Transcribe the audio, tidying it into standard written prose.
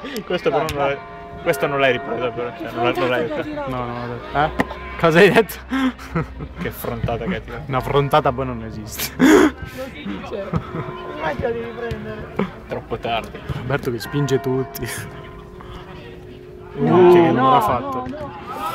Questo però non l'hai... Questo non l'hai ripreso però, cioè, non l'hai detto. No, no, cosa hai detto? Che frontata che hai tirato. Una frontata poi non esiste. Non si dice. Smettila di riprendere. Troppo tardi. Roberto che spinge tutti. No, che non no, l'ha fatto. no, no.